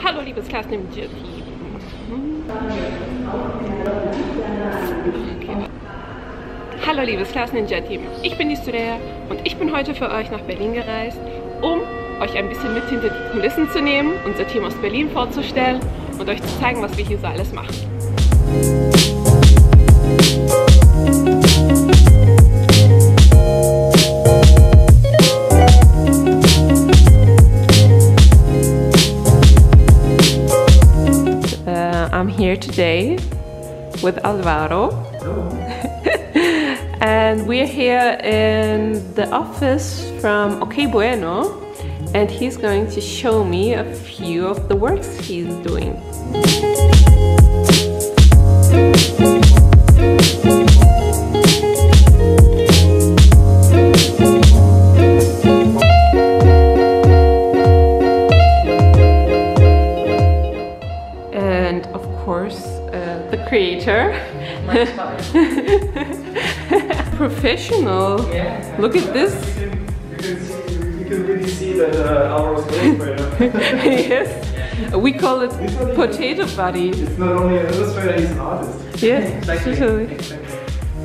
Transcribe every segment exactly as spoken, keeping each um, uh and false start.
Hallo liebes Klasseninitiativ. Okay. Hallo liebes Klasseninitiativ. Ich bin die Sturea und ich bin heute für euch nach Berlin gereist, um euch ein bisschen mit hinter die Kulissen zu nehmen, unser Team aus Berlin vorzustellen und euch zu zeigen, was wir hier so alles machen. I'm here today with Alvaro. And we're here in the office from OK Bueno, and he's going to show me a few of the works he's doing. And of course, uh, the creator. Professional. Yeah. Look at this. You can, you can, see, you can really see that uh, Alvaro's illustrator. Yes. We call it potato buddy. It's not only an illustrator, he's an artist. Yes, Exactly. totally. Exactly.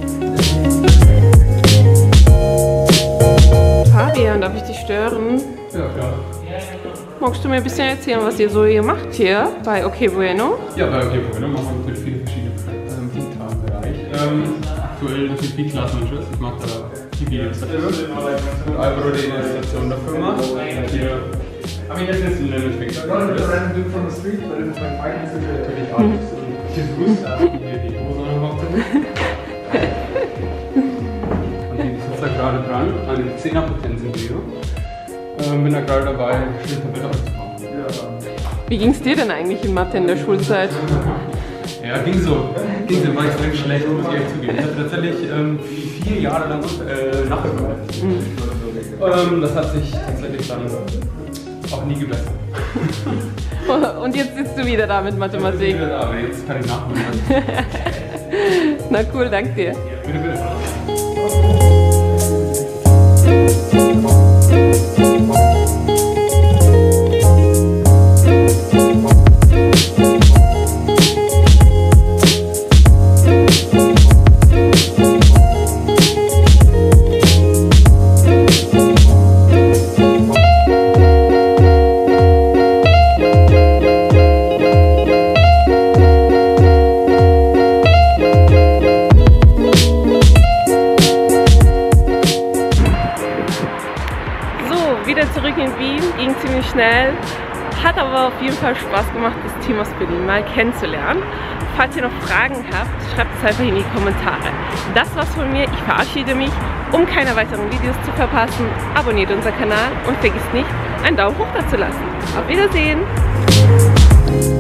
Fabian, darf ich dich stören? Ja, klar. Magst du mir ein bisschen erzählen, was ihr so hier macht hier bei OK Bueno? Ja, bei OK Bueno machen wir natürlich viele verschiedene Projekte im digitalen Bereich. Ähm, aktuell natürlich viel Klassenanschluss. Ich mache da die Videoillustration und Alvaro die Illustration der Firma. Hier ist ein Entwickler. from the street, but it's my finance Natürlich auch hier die Hose angemacht sind. Und hier sitzt da gerade dran, eine Zehner-Potenz im Video. Ähm, bin da gerade dabei, Schnitttabelle aufzubauen. Wie ging es dir denn eigentlich in Mathe in der Schulzeit? Ja, ging so. Ging so, war extrem schlecht, muss ich ehrlich zugeben. Ich habe tatsächlich ähm, vier Jahre lang äh, nachgearbeitet. Mhm. Ähm, das hat sich tatsächlich dann auch nie gebessert. Und jetzt sitzt du wieder da mit Mathematik. Jetzt, wieder da, aber jetzt kann ich nachholen. Na cool, danke dir. Bitte, bitte. Wieder zurück in Wien, ging ziemlich schnell, hat aber auf jeden Fall Spaß gemacht, das Team aus Berlin mal kennenzulernen. Falls ihr noch Fragen habt, schreibt es einfach in die Kommentare. Das war's von mir, ich verabschiede mich. Um keine weiteren Videos zu verpassen, abonniert unseren Kanal und vergisst nicht, einen Daumen hoch da zu lassen. Auf Wiedersehen!